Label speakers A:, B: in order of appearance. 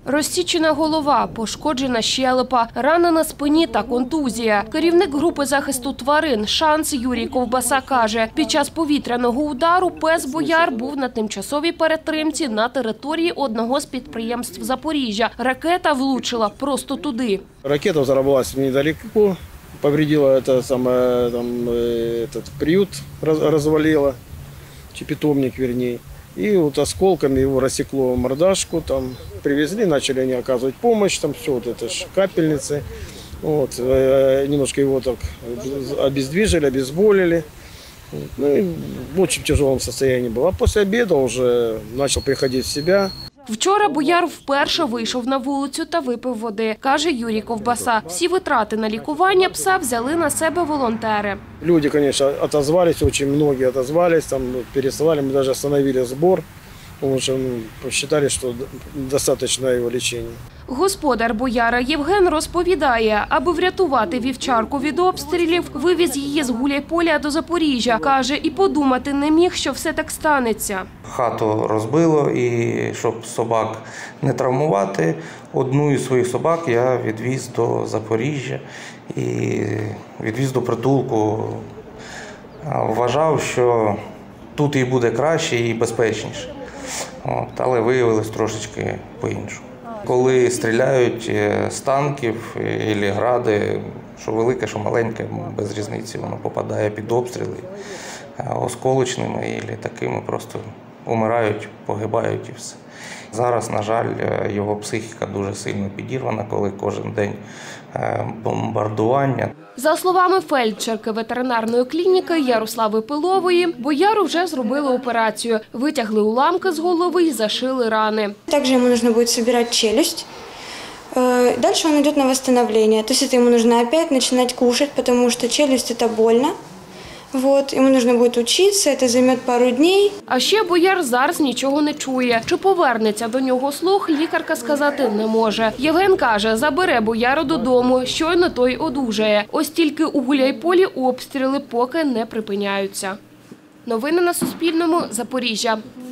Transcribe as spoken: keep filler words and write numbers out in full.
A: Розсічена голова, пошкоджена щелепа, рана на спині та контузія. Керівник групи захисту тварин «Шанс» Юрій Ковбаса каже, під час повітряного удару пес Бояр був на тимчасовій перетримці на території одного з підприємств Запоріжжя. Ракета влучила просто туди.
B: Ракета взорвалась недалеко, повредила это самое, там, этот приют, развалила, питомник вернее. И вот осколками его рассекло мордашку, там привезли, начали они оказывать помощь, там все, вот это ж капельницы. Вот, немножко его так обездвижили, обезболили. Ну, и в очень тяжелом состоянии был. А после обеда уже начал приходить в себя.
A: Вчора Бояр вперше вийшов на вулицю та випив води, каже Юрій Ковбаса. Всі витрати на лікування пса взяли на себе волонтери.
B: Люди, конечно, отозвались, очень многие отозвались, там пересылали, мы даже остановили сбор, потому что посчитали, что достаточно его лечения.
A: Господар Бояра Євген розповідає, аби врятувати вівчарку від обстрілів, вивіз її з Гуляйполя до Запоріжжя. Каже, і подумати не міг, що все так станеться.
C: Хату розбило, і щоб собак не травмувати, одну із своїх собак я відвіз до Запоріжжя і відвіз до притулку. Вважав, що тут і буде краще, і безпечніше. От, але виявилось трошечки по-іншому. Коли стріляють з танків або гради, що велике, що маленьке, без різниці, воно попадає під обстріли осколочними або такими, просто умирають, погибають і все. Зараз, на жаль, його психіка дуже сильно підірвана, коли кожен день бомбардування.
A: За словами фельдшерки ветеринарної клініки Ярослави Пилової, Бояру вже зробили операцію. Витягли уламки з голови і зашили рани.
D: Також йому потрібно буде збирати челюсть. Далі він йде на відновлення. Тобто йому потрібно знову починати кушати, тому що челюсть – це больно. Вот, йому потрібно буде вчитися, це займе пару днів.
A: А ще Бояр зараз нічого не чує. Чи повернеться до нього слух, лікарка сказати не може. Євген каже, забере Бояру додому, щойно той одужає. Ось тільки у Гуляйполі обстріли поки не припиняються. Новини на Суспільному. Запоріжжя.